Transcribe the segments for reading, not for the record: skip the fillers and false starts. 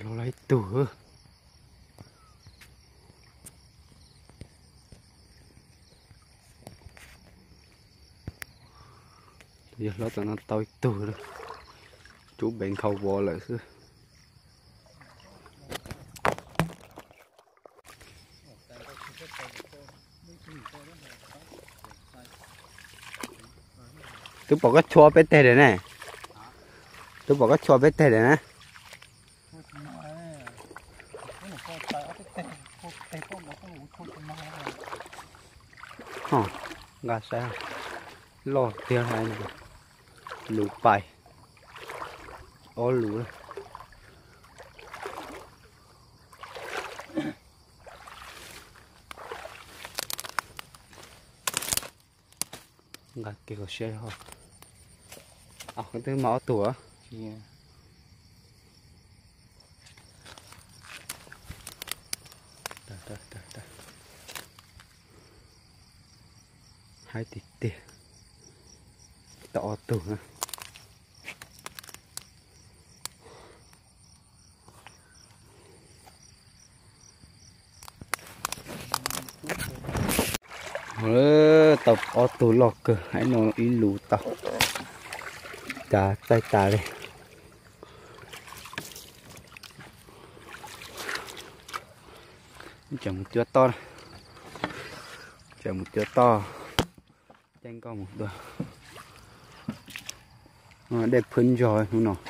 nó lấy tủ giờ nó tao nó tao tủ rồi chú bệnh khâu bò lại xưa tôi bỏ cái chua bé tê đấy này tôi bỏ cái chua bé tê đấy nè gà sao lo tiền này lũ bài ó lũ gà kia có xe không cái thứ mỏ tủa hai tỷ tiền to tủ ha tập ô tô lọt cơ hãy nó ý lù tàu trả tay tà đây chẳng một chưa to chẳng một chưa to chanh con một đôi đẹp phun rồi không nào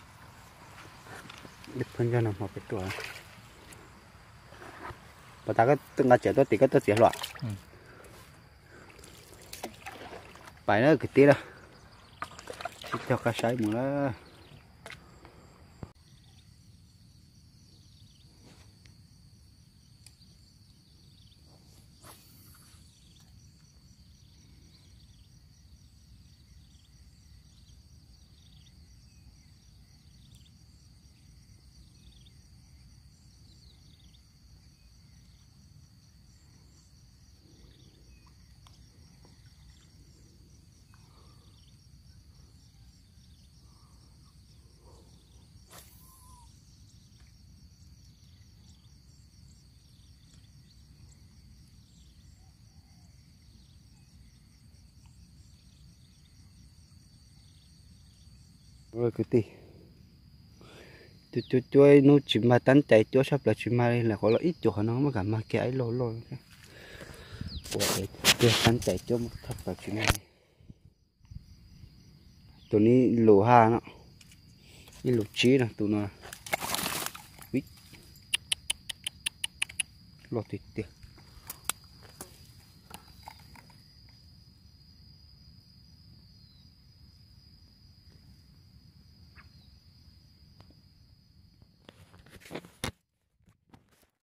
đẹp phun cho nó một cái tuổi và ta có từng là trẻ tôi thì có tôi xỉa loại phải nữa cái tí đó cho cá sấu một đó rồi cái tí chuối nó chỉ mà tán chạy chuối sắp là chỉ mà đây là có là ít chỗ nó mà cả mà cái ấy lôi của cái chuối tán chạy chuối một thập là chỉ mà tụi ní lỗ ha nó ní lỗ chí nè tụi nó ít lỗ thịt tiệt